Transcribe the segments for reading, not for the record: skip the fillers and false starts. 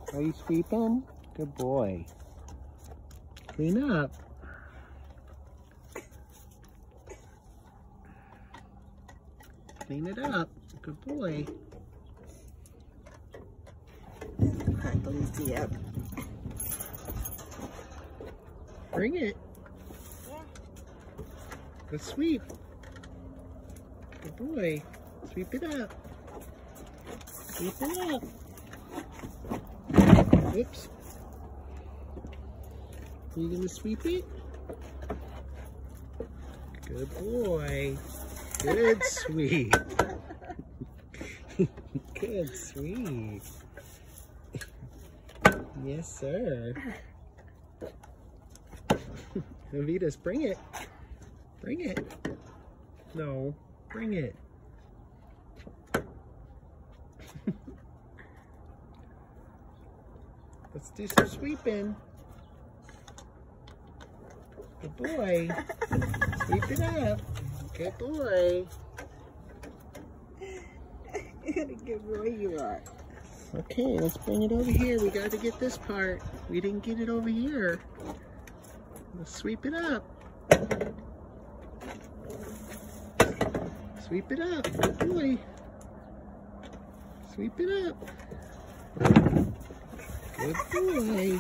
Are you sweeping? Good boy. Clean up. Clean it up. Good boy. Bring it. Go sweep. Good boy. Sweep it up. Sweep it up. Oops. Are you gonna sweep it? Good boy. Good sweep. Good sweep. Yes, sir. Avitas, bring it. Bring it. No, bring it. Let's do some sweeping. Good boy. Sweep it up. Good boy. Good boy you are. Okay, let's bring it over here. We got to get this part. We didn't get it over here. Let's sweep it up. Sweep it up. Good boy. Sweep it up. Good boy.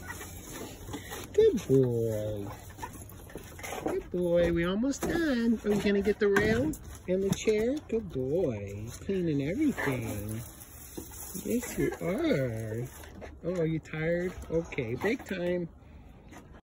Good boy. Good boy. We almost done. Are we going to get the rail and the chair? Good boy. Cleaning everything. Yes, you are. Oh, are you tired? Okay, break time.